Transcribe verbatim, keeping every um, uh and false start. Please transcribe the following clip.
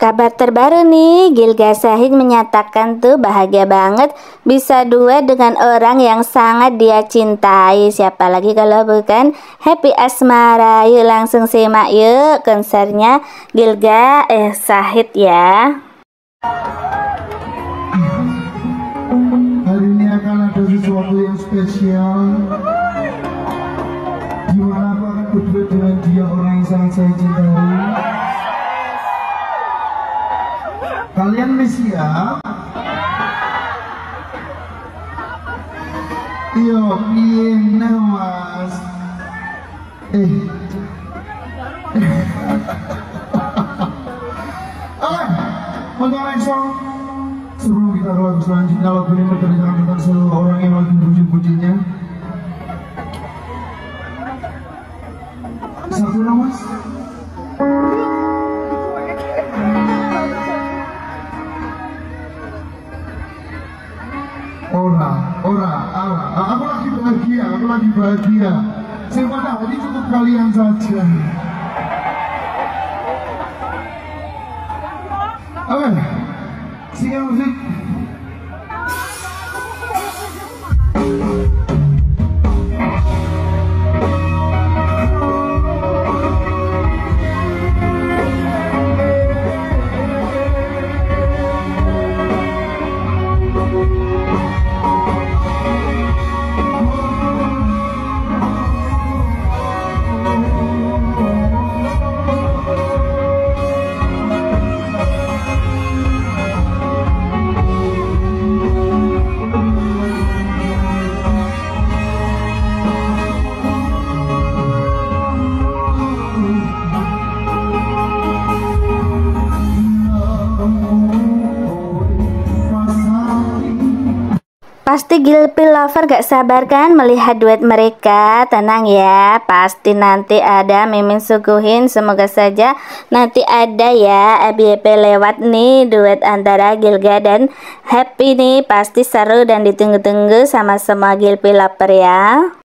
Kabar terbaru nih, Gilga Syahid menyatakan tuh bahagia banget bisa duet dengan orang yang sangat dia cintai. Siapa lagi kalau bukan Happy Asmara. Yuk langsung simak yuk konsernya Gilga eh Syahid ya. Hari ini akan ada sesuatu yang spesial, dimana aku akan berduet dengan dia, orang yang sangat saya cintai. Kalian nih siap? Yo, piye mas? Eh, oke, untuk next song. Sebelum kita ke lagu selanjutnya, lagu ini menceritakan tentang seluruh orang yang lagi bucin-bucinnya. Satu nama mas. Ora, ora, ora. Aku lagi bahagia, aku lagi bahagia. Saya pada hati cukup kalian saja. Oke, singkat musik. Pasti Gilpil Lover gak sabar kan melihat duet mereka. Tenang ya, pasti nanti ada Mimin suguhin. Semoga saja nanti ada ya F Y P lewat nih duet antara Gilga dan Happy nih. Pasti seru dan ditunggu-tunggu sama semua Gilpil Lover ya.